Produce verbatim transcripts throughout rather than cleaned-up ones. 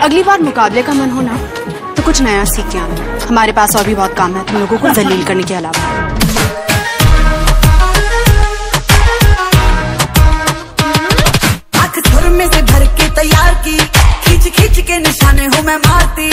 अगली बार मुकाबले का मन हो ना तो कुछ नया सीख के आना। हमारे पास और भी बहुत काम है तुम लोगों को जलील करने के अलावा। आँख सुर में से भर के तैयार की, खींच खींच के निशाने हूँ मैं मारती।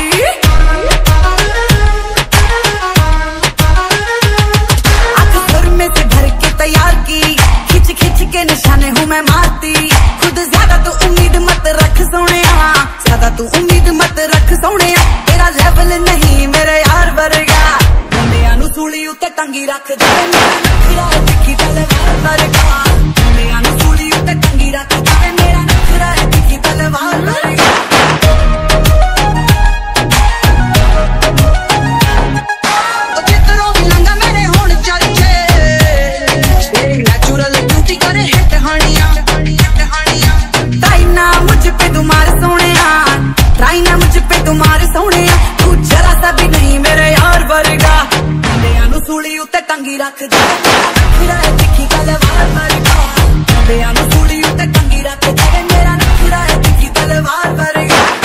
आँख सुर में से भर के तैयार की, खींच खींच के निशाने हूँ मैं मारती। खुद ज्यादा तू उम्मीद मत रख सोनिया, ज्यादा तू उम्मीद मत रख सोनिया। तेरा लेवल नहीं मेरे यार वर्गा, मुंडियां नू सूली उत्ते टंगी रख दे। मेरा नखरा है तिखी तलवार वर्गा, मुंडियां नू सूली उत्ते टंगी रख दे। मेरा नखरा है तिखी तलवार वर्गा। ओ जितनो भी लंगा मेरे होण चर्चे, नेचुरल ब्यूटी करे hit Hania, hit Hania. Try ना मुझ पे तुम्हारे सोनिया, ट्राई ना मुझ पे तुम्हारे सोनिया। तू जरा सा भी नहीं मेरे यार वर्गा, मुंडियां नू सूली उत्ते टंगी रख दे। नखरा है तिखी तलवार वर्गा, मुंडियां नू सूली उत्ते टंगी रख दे। मेरा नखरा है तिखी तलवार वर्गा।